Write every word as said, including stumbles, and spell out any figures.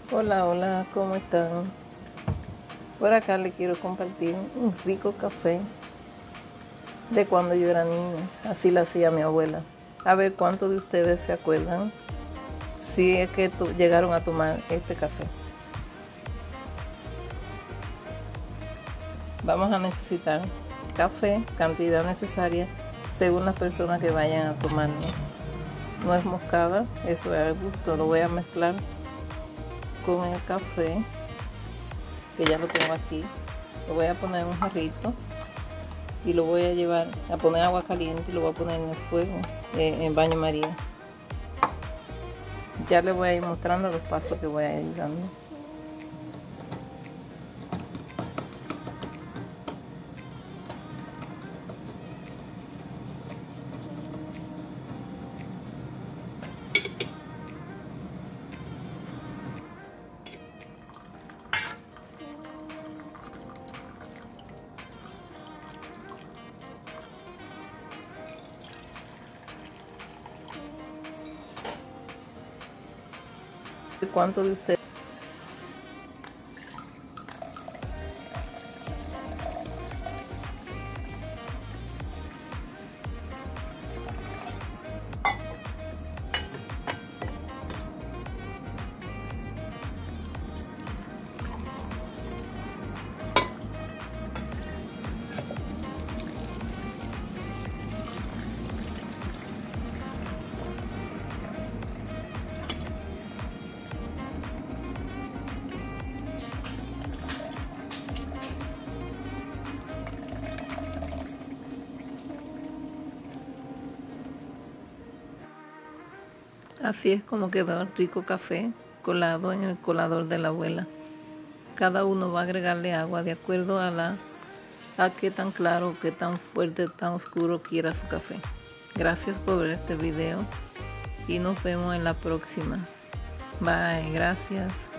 Hola, hola, ¿cómo están? Por acá les quiero compartir un rico café de cuando yo era niña. Así lo hacía mi abuela. A ver cuántos de ustedes se acuerdan si es que tu- llegaron a tomar este café. Vamos a necesitar café, cantidad necesaria según las personas que vayan a tomarlo. Nuez moscada, eso es al gusto, lo voy a mezclar con el café, que ya lo tengo aquí. Lo voy a poner en un jarrito y lo voy a llevar a poner agua caliente y lo voy a poner en el fuego, eh, en baño María. Ya les voy a ir mostrando los pasos que voy a ir dando. ¿Cuántos de ustedes? Así es como quedó el rico café colado en el colador de la abuela. Cada uno va a agregarle agua de acuerdo a la a qué tan claro, qué tan fuerte, tan oscuro quiera su café. Gracias por ver este video y nos vemos en la próxima. Bye, gracias.